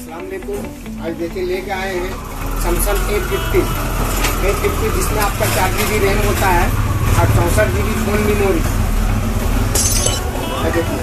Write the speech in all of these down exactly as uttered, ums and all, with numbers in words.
अस्सलाम वालेकुम। आज देखिए लेके आए हैं Samsung A fifty A fifty जिसमें आपका चार जी बी रैम होता है और चौंसठ जी बी फोन मेमोरी। देखिए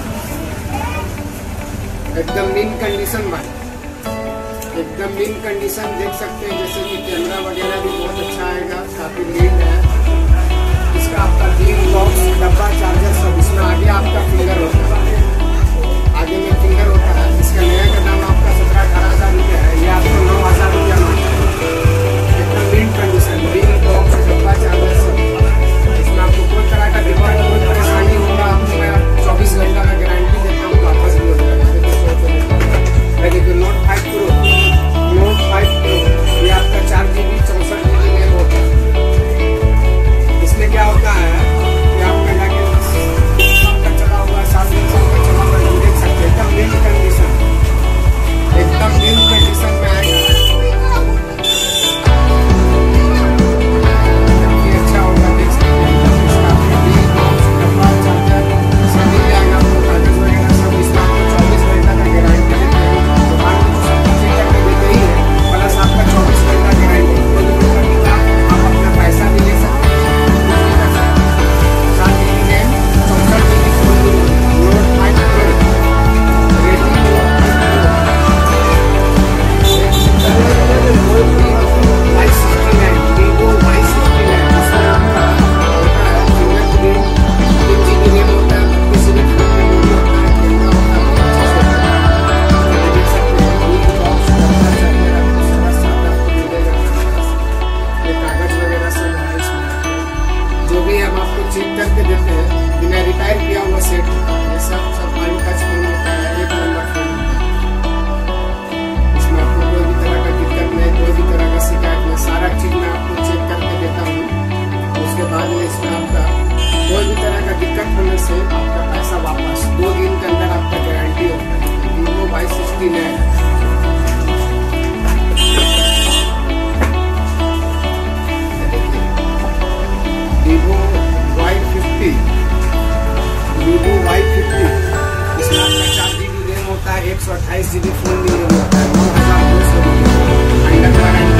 एकदम नीट कंडीशन में, एकदम नीट कंडीशन देख सकते हैं। जैसे कि कैमरा वगैरह भी बहुत अच्छा आएगा, काफी नीट है। इसका आपका तीन बॉक्स डब्बा चार्जर सब, इसमें आगे आपका फिंगर होता है, आगे में फिंगर होता है। इसका नया का दाम आपका सत्रह अठारह हजार रुपया है, ये आपको नौ हजार रुपया मिलता है। एकदम नीट कंडीशन, तीन बॉक्स डब्बा चार्जर सब। इसमें आपको कोई तरह का डिफॉल्ट कोई परेशानी होगा आपको मैं चौबीस घंटा का गारंटी देता हूँ, वापस भी हो जाएगा। देखिए Note five Pro Note five Pro ये आपका चार जी बी चौसठ जी बी रैम होता है। इसमें क्या होता है कि आपका जाके आपका चला हुआ सात दिन से ऊपर चला हुआ देख सकते हैं। एकदम न्यू कंडीशन, एकदम न्यू कंडीशन में आएगा। ये अच्छा होगा, देख सकते हैं। इसका आपका माउस डब्बा चार्जर सब मिल जाएगा आपको, कागज वगैरह सब। इसमें आपको चौबीस घंटा का गारंटी देते हैं, दुकान में सब चेक करके देते ही है, प्लस आपका चौबीस घंटा गारंटी। आप अपना पैसा भी ले सकते हैं। सात जी बी रैम चौसठ G B phone Note five Pro Redmi Note Y sixty nine Vivo Y sixty nine. इसमें आपका होता है फिंगरप्रिंट, तीन जी बी रैम होता है, किसी भी फोन में नहीं होता है, कैमरा होता है अच्छे से होता है। देख सकते हैं तीन बॉक्स डब्बा चार्जर आपको सारा साथ आपको मिलेगा। ये कागज वगैरह सब है इसमें, जो भी हम आपको चेक करके देते हैं, बिना रिपेयर किया हुआ सेट होता है। ये सब सब फाइन टच फोन होता है, एक नंबर फोन होता है। इसमें आपको कोई भी तरह का दिक्कत नहीं, कोई भी तरह का शिकायत नहीं, सारा चीज मैं आपको चेक करके देता हूँ। उसके बाद में इसमें आपका कोई भी तरह का दिक्कत होने से आपका पैसा वापस दो दिन के अंदर आपका गारंटी होता है। Vivo Y sixty nine Vivo Y fifty Vivo Y fifty इसमें आपका चार जी बी रैम होता है, एक सौ अट्ठाईस जी बी फोन भी होता है, नौ हजार दो सौ रुपये।